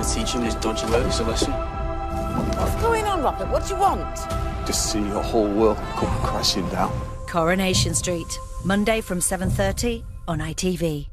teaching his dodgy ways a lesson. What's going on, Robert? What do you want? Just see your whole world come crashing down. Coronation Street, Monday from 7:30 on ITV.